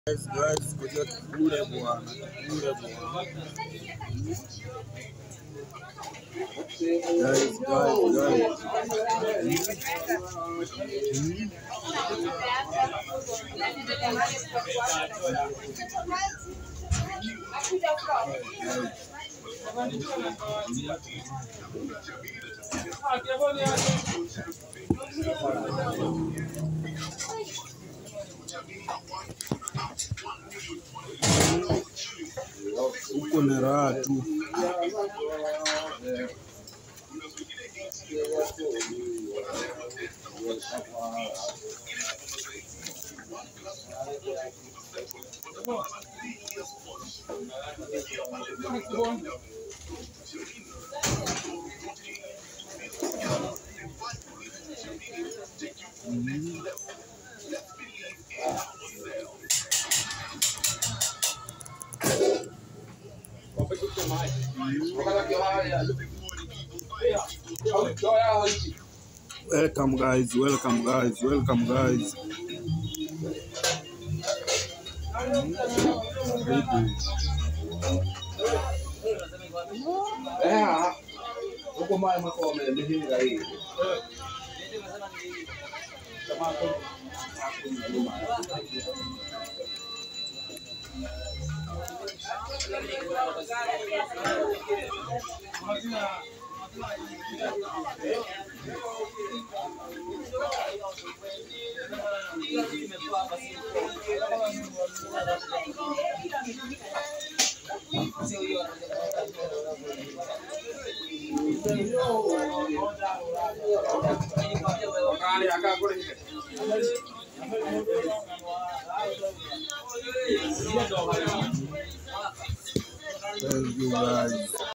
Guys, ngoja tukule bwana, tukule bwana. Guys. Huko ni raha tu. Welcome guys. Huko mali mako mmehinga hii. Thank you guys.